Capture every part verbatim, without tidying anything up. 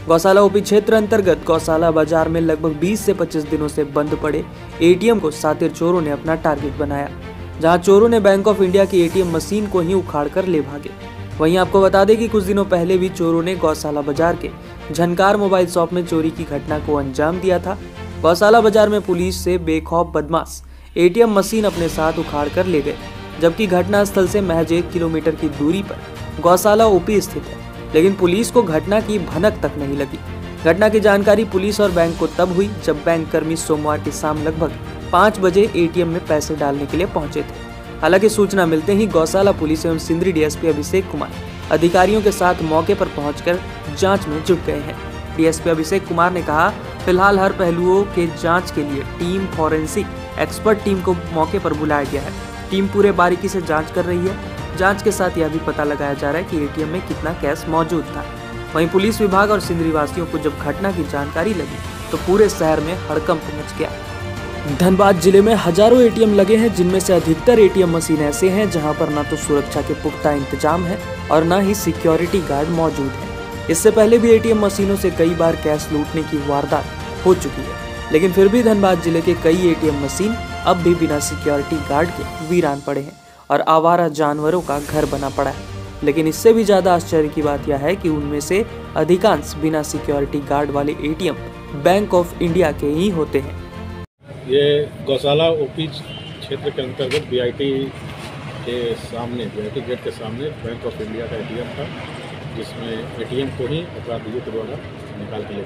गौशाला ओपी क्षेत्र अंतर्गत गौशाला बाजार में लगभग बीस से पच्चीस दिनों से बंद पड़े एटीएम को शातिर चोरों ने अपना टारगेट बनाया, जहां चोरों ने बैंक ऑफ इंडिया की एटीएम मशीन को ही उखाड़कर ले भागे। वहीं आपको बता दें कि कुछ दिनों पहले भी चोरों ने गौशाला बाजार के झनकार मोबाइल शॉप में चोरी की घटना को अंजाम दिया था। गौशाला बाजार में पुलिस से बेखौफ बदमाश एटीएम मशीन अपने साथ उखाड़ कर ले गए, जबकि घटना स्थल से महज एक किलोमीटर की दूरी पर गौशाला ओपी स्थित है, लेकिन पुलिस को घटना की भनक तक नहीं लगी। घटना की जानकारी पुलिस और बैंक को तब हुई जब बैंक कर्मी सोमवार की शाम लगभग पाँच बजे एटीएम में पैसे डालने के लिए पहुंचे थे। हालांकि सूचना मिलते ही गौशाला पुलिस एवं सिंदरी डीएसपी अभिषेक कुमार अधिकारियों के साथ मौके पर पहुंचकर जांच में जुट गए हैं। डीएसपी अभिषेक कुमार ने कहा, फिलहाल हर पहलुओं के जांच के लिए टीम फॉरेंसिक एक्सपर्ट टीम को मौके पर बुलाया गया है। टीम पूरे बारीकी से जांच कर रही है। जांच के साथ यह भी पता लगाया जा रहा है कि एटीएम में कितना कैश मौजूद था। वहीं पुलिस विभाग और सिंदरी वासियों को जब घटना की जानकारी लगी तो पूरे शहर में हड़कंप मच गया। धनबाद जिले में हजारों एटीएम लगे हैं, जिनमें से अधिकतर एटीएम मशीन ऐसे हैं जहां पर न तो सुरक्षा के पुख्ता इंतजाम है और न ही सिक्योरिटी गार्ड मौजूद है। इससे पहले भी एटीएम मशीनों से कई बार कैश लूटने की वारदात हो चुकी है, लेकिन फिर भी धनबाद जिले के कई एटीएम मशीन अब भी बिना सिक्योरिटी गार्ड के वीरान पड़े हैं और आवारा जानवरों का घर बना पड़ा है। लेकिन इससे भी ज्यादा आश्चर्य की बात यह है कि उनमें से अधिकांश बिना सिक्योरिटी गार्ड वाले एटीएम बैंक ऑफ इंडिया के ही होते हैं। ये गौशाला ओपी क्षेत्र के अंतर्गत बीआईटी के सामने बीआईटी गेट के सामने बैंक ऑफ इंडिया का एटीएम था, जिसमें एटीएम को ही अपराधियों के द्वारा निकाल के ले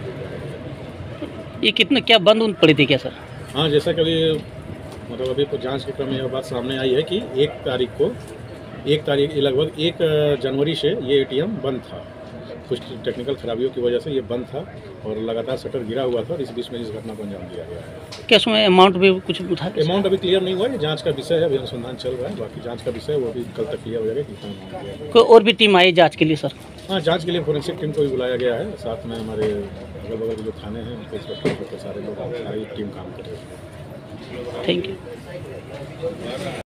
गया। ये कितने क्या बंद उन पड़ी थी क्या सर? हाँ, जैसा कि अभी मतलब अभी तो जांच के क्रम में यह बात सामने आई है कि एक तारीख को एक तारीख लगभग एक जनवरी से ये एटीएम बंद था। कुछ टेक्निकल खराबियों की वजह से ये बंद था और लगातार शटर गिरा हुआ था और इस बीच में इस घटना को अंजाम दिया गया है। क्या उसमें अमाउंट भी कुछ उठा? अमाउंट अभी क्लियर नहीं हुआ है, जांच का विषय है, अभी अनुसंधान चल रहा है। बाकी जांच का विषय वो भी कल तक क्लियर हो जाएगा कितना अमाउंट दिया है। कोई और भी टीम आई जांच के लिए सर? हाँ, जांच के लिए फोरेंसिक टीम को भी बुलाया गया है। साथ में हमारे अगल बगल के जो थाने हैं उनके इंस्पेक्टर सारे लोग सारी टीम काम कर रहे हैं। Thank you.